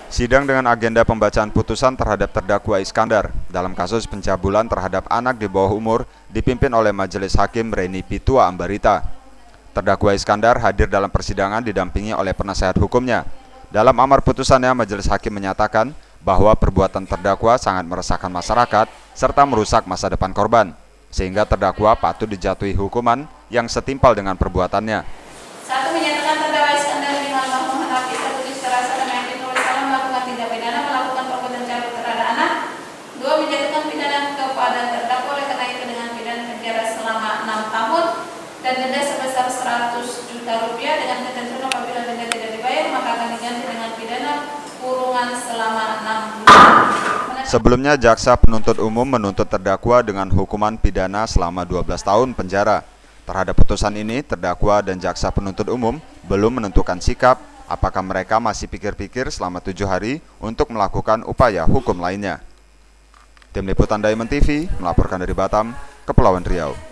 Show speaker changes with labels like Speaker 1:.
Speaker 1: Sidang dengan agenda pembacaan putusan terhadap terdakwa Iskandar dalam kasus pencabulan terhadap anak di bawah umur dipimpin oleh Majelis Hakim Reni Pitua Ambarita. Terdakwa Iskandar hadir dalam persidangan didampingi oleh penasehat hukumnya. Dalam amar putusannya, Majelis Hakim menyatakan bahwa perbuatan terdakwa sangat meresahkan masyarakat serta merusak masa depan korban, sehingga terdakwa patut dijatuhi hukuman yang setimpal dengan perbuatannya.
Speaker 2: Satu, menyatakan terdakwa Iskandar bin Muhammad Hafiz tertulis secara sadar yakin bersalah melakukan tindak pidana melakukan perbuatan cabul terhadap anak. Dua, menjatuhkan pidana kepada terdakwa oleh karena itu dengan pidana penjara selama 6 tahun dan denda sebesar 100 juta rupiah dengan ketentuan apabila denda tidak dibayar maka akan diganti dengan pidana kurungan selama 6 bulan.
Speaker 1: Sebelumnya, jaksa penuntut umum menuntut terdakwa dengan hukuman pidana selama 12 tahun penjara. Terhadap putusan ini, terdakwa dan jaksa penuntut umum belum menentukan sikap apakah mereka masih pikir-pikir selama 7 hari untuk melakukan upaya hukum lainnya. Tim Liputan Diamond TV melaporkan dari Batam, Kepulauan Riau.